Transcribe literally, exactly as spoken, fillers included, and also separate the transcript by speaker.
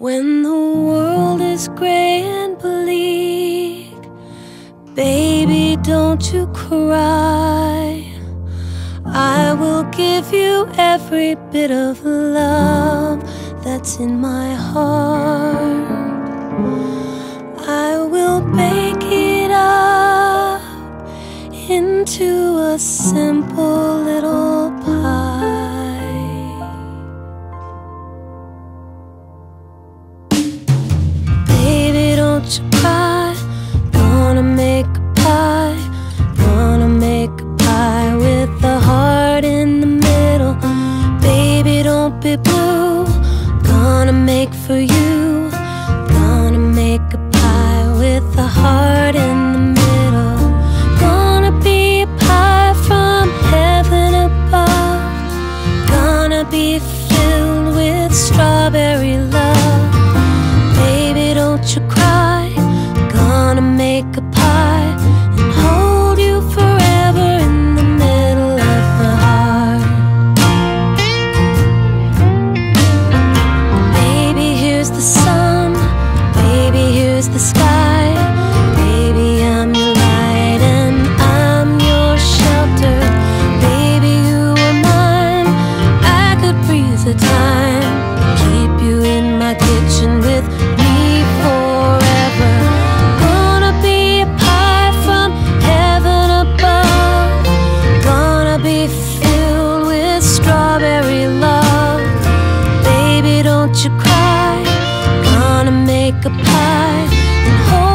Speaker 1: When the world is gray and bleak, baby, don't you cry. I will give you every bit of love that's in my heart. I will bake it up into a simple little pie. Baby, don't you cry. Gonna make a pie. Gonna make a pie with a heart in the middle. Baby, don't be blue. Gonna make for you. Gonna make a pie with a heart in the middle. Gonna be a pie from heaven above. Gonna be filled with strawberry love. Baby, don't you cry. Gonna make a pie and hold you forever in the middle of my heart. Baby, here's the sun. Baby, here's the sky. Baby, I'm your light and I'm your shelter. Baby, you are mine. I could breathe the time. Keep you in my kitchen with me forever. Gonna be a pie from heaven above. Gonna be filled with strawberry love. Baby, don't you cry. Gonna make a pie and hold